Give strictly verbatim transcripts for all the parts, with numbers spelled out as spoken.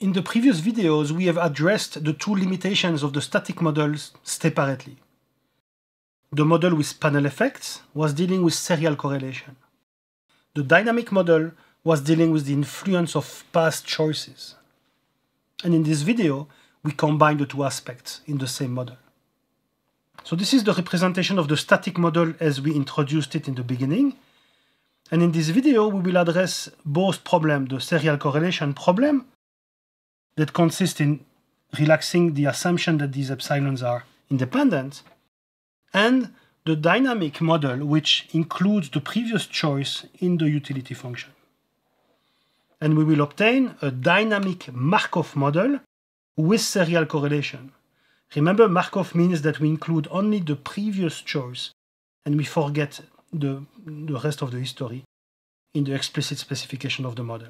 In the previous videos, we have addressed the two limitations of the static models separately. The model with panel effects was dealing with serial correlation. The dynamic model was dealing with the influence of past choices. And in this video, we combine the two aspects in the same model. So this is the representation of the static model as we introduced it in the beginning. And in this video, we will address both problems, the serial correlation problem, that consists in relaxing the assumption that these epsilons are independent, and the dynamic model, which includes the previous choice in the utility function. And we will obtain a dynamic Markov model with serial correlation. Remember, Markov means that we include only the previous choice and we forget the, the rest of the history in the explicit specification of the model.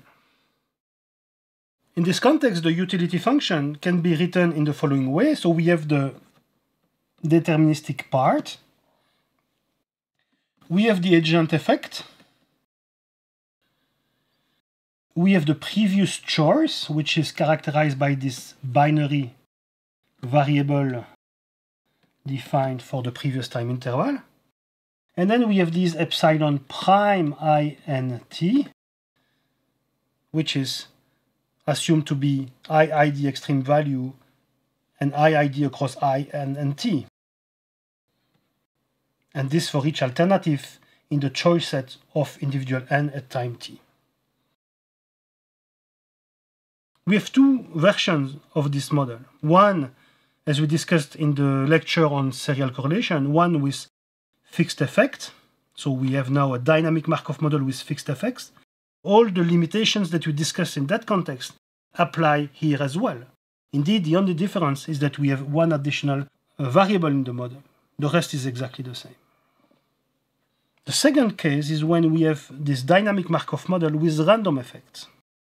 In this context, the utility function can be written in the following way. So we have the deterministic part. We have the agent effect. We have the previous choice, which is characterized by this binary variable defined for the previous time interval. And then we have these epsilon prime I and t, which is assumed to be I I D extreme value and I I D across I and, and t. And this for each alternative in the choice set of individual n at time t. We have two versions of this model. One, as we discussed in the lecture on serial correlation, one with fixed effect. So we have now a dynamic Markov model with fixed effects. All the limitations that we discussed in that context apply here as well. Indeed, the only difference is that we have one additional uh, variable in the model. The rest is exactly the same. The second case is when we have this dynamic Markov model with random effects.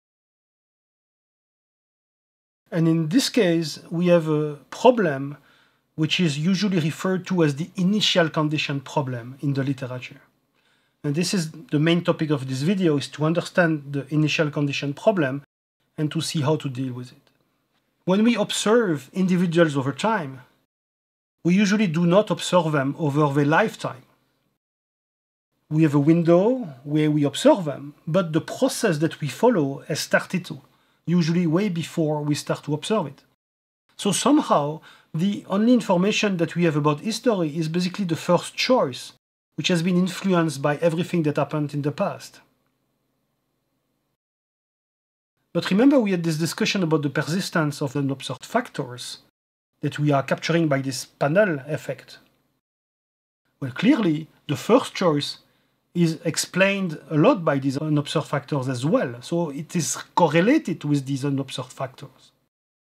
And in this case, we have a problem which is usually referred to as the initial condition problem in the literature. And this is the main topic of this video, is to understand the initial condition problem and to see how to deal with it. When we observe individuals over time, we usually do not observe them over their lifetime. We have a window where we observe them, but the process that we follow has started to, usually way before we start to observe it. So somehow, the only information that we have about history is basically the first choice, which has been influenced by everything that happened in the past. But remember, we had this discussion about the persistence of unobserved factors that we are capturing by this panel effect. Well, clearly, the first choice is explained a lot by these unobserved factors as well. So it is correlated with these unobserved factors.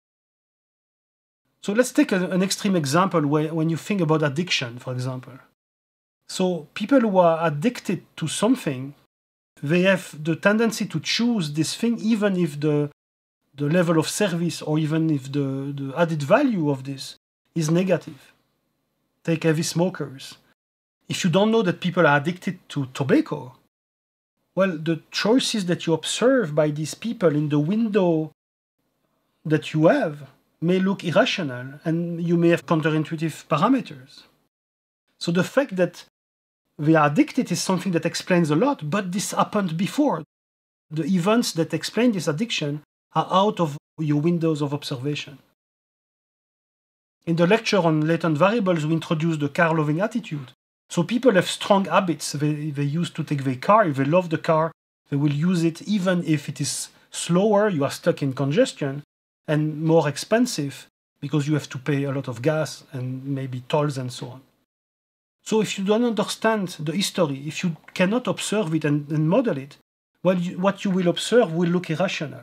So let's take a, an extreme example where, when you think about addiction, for example. So people who are addicted to something, they have the tendency to choose this thing even if the, the level of service or even if the, the added value of this is negative. Take heavy smokers. If you don't know that people are addicted to tobacco, well, the choices that you observe by these people in the window that you have may look irrational and you may have counterintuitive parameters. So the fact that they are addicted is something that explains a lot, but this happened before. The events that explain this addiction are out of your windows of observation. In the lecture on latent variables, we introduced the car-loving attitude. So people have strong habits. They, they used to take their car. If they love the car, they will use it even if it is slower, you are stuck in congestion, and more expensive because you have to pay a lot of gas and maybe tolls and so on. So if you don't understand the history, if you cannot observe it and, and model it, well, you, what you will observe will look irrational.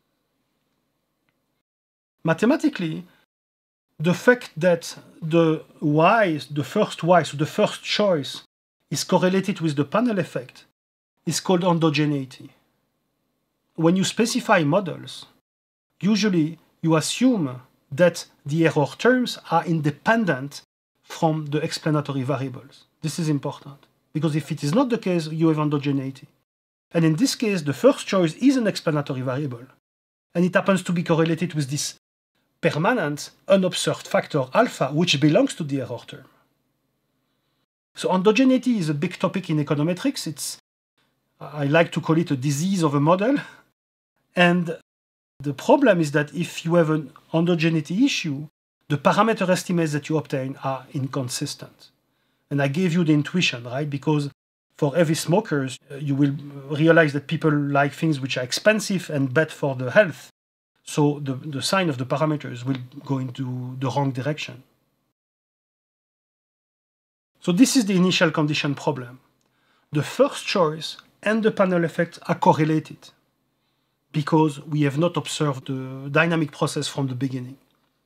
Mathematically, the fact that the y, the first y, so the first choice, is correlated with the panel effect is called endogeneity. When you specify models, usually you assume that the error terms are independent from the explanatory variables. This is important, because if it is not the case, you have endogeneity. And in this case, the first choice is an explanatory variable. and it happens to be correlated with this permanent unobserved factor alpha, which belongs to the error term. So endogeneity is a big topic in econometrics. It's, I like to call it a disease of a model. And the problem is that if you have an endogeneity issue, the parameter estimates that you obtain are inconsistent. And I gave you the intuition, right? Because for heavy smokers, you will realize that people like things which are expensive and bad for the health. So the, the sign of the parameters will go into the wrong direction. So this is the initial condition problem. The first choice and the panel effect are correlated because we have not observed the dynamic process from the beginning.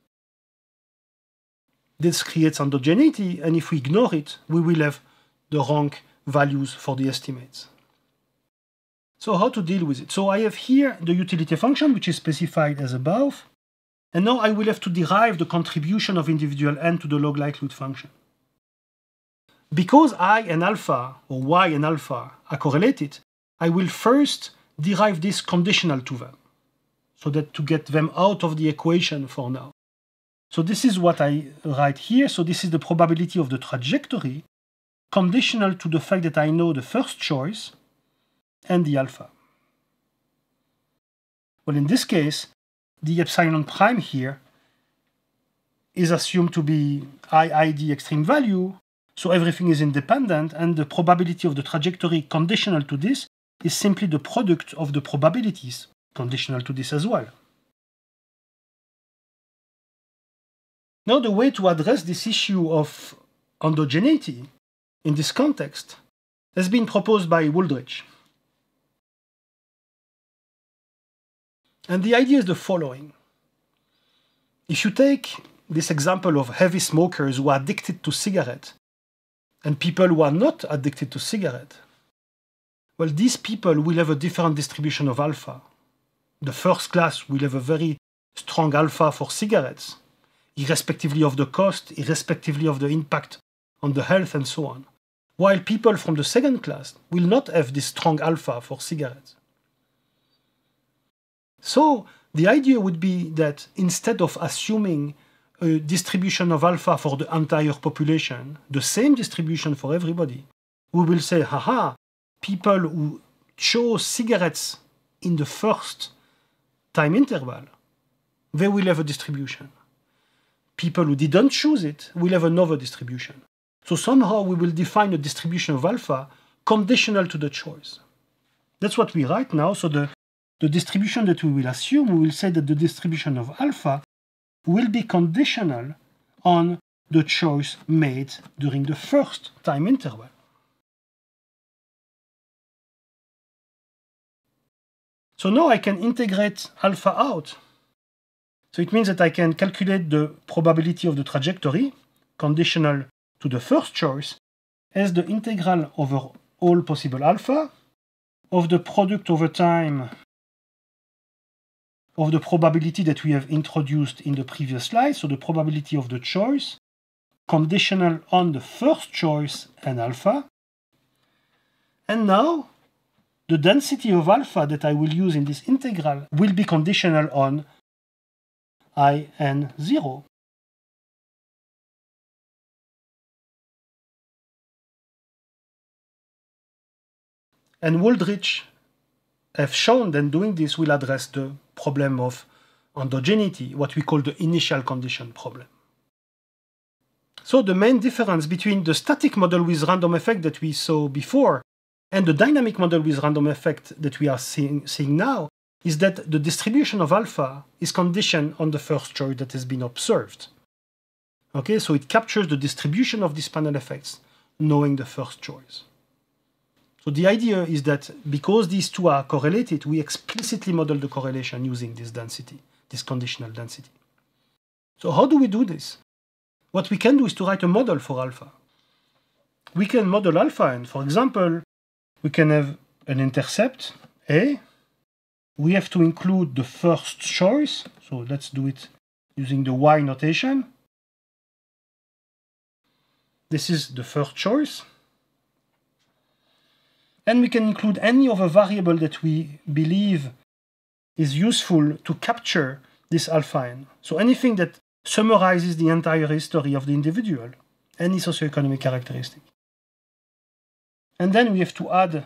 This creates endogeneity, and if we ignore it, we will have the wrong values for the estimates. So how to deal with it? So I have here the utility function, which is specified as above. And now I will have to derive the contribution of individual n to the log likelihood function. Because I and alpha, or y and alpha, are correlated, I will first derive this conditional to them, so that to get them out of the equation for now. So this is what I write here. So this is the probability of the trajectory, conditional to the fact that I know the first choice and the alpha. Well, in this case, the epsilon prime here is assumed to be I I D extreme value, so everything is independent, and the probability of the trajectory conditional to this is simply the product of the probabilities conditional to this as well. Now, the way to address this issue of endogeneity in this context has been proposed by Wooldridge. And the idea is the following. If you take this example of heavy smokers who are addicted to cigarettes and people who are not addicted to cigarettes, well, these people will have a different distribution of alpha. The first class will have a very strong alpha for cigarettes, irrespectively of the cost, irrespectively of the impact on the health and so on, while people from the second class will not have this strong alpha for cigarettes. So the idea would be that instead of assuming a distribution of alpha for the entire population, the same distribution for everybody, we will say, haha, people who chose cigarettes in the first time interval, they will have a distribution. People who didn't choose it will have another distribution. So somehow we will define a distribution of alpha conditional to the choice. That's what we write now. So the, the distribution that we will assume, we will say that the distribution of alpha will be conditional on the choice made during the first time interval. So now I can integrate alpha out. So it means that I can calculate the probability of the trajectory, conditional to the first choice, as the integral over all possible alpha of the product over time of the probability that we have introduced in the previous slide, so the probability of the choice, conditional on the first choice and alpha. And now, the density of alpha that I will use in this integral will be conditional on I n zero. And Wooldridge have shown that doing this will address the problem of endogeneity, what we call the initial condition problem. So the main difference between the static model with random effect that we saw before and the dynamic model with random effect that we are seeing, seeing now is that the distribution of alpha is conditioned on the first choice that has been observed. Okay, so it captures the distribution of these panel effects, knowing the first choice. So the idea is that because these two are correlated, we explicitly model the correlation using this density, this conditional density. So how do we do this? What we can do is to write a model for alpha. We can model alpha, and for example, we can have an intercept A. We have to include the first choice, so let's do it using the Y notation. This is the first choice. And we can include any other variable that we believe is useful to capture this alpha n. So anything that summarizes the entire history of the individual, any socioeconomic characteristic. And then we have to add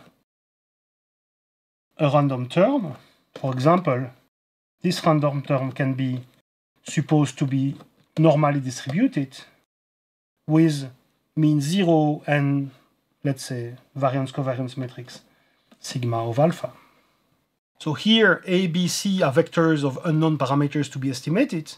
a random term. For example, this random term can be supposed to be normally distributed with mean zero and, let's say, variance-covariance matrix sigma of alpha. So here, A, B, C are vectors of unknown parameters to be estimated.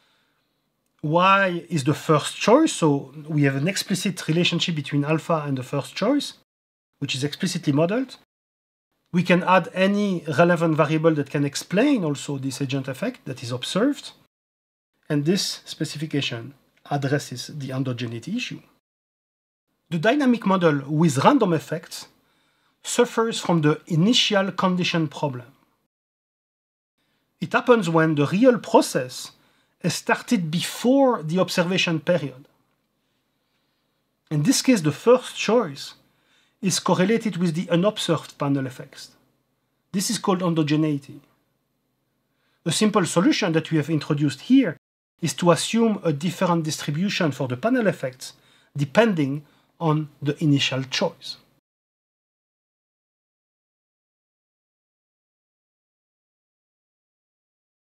Y is the first choice, so we have an explicit relationship between alpha and the first choice, which is explicitly modeled. We can add any relevant variable that can explain also this agent effect that is observed. And this specification addresses the endogeneity issue. The dynamic model with random effects suffers from the initial condition problem. It happens when the real process is started before the observation period. In this case, the first choice is correlated with the unobserved panel effects. This is called endogeneity. The simple solution that we have introduced here is to assume a different distribution for the panel effects depending on the initial choice.